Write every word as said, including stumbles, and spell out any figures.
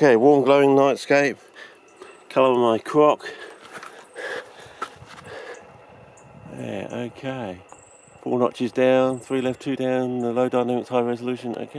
Okay, warm glowing nightscape. Colour of my croc. Yeah, okay. Four notches down, three left, two down, the low dynamics, high resolution, okay.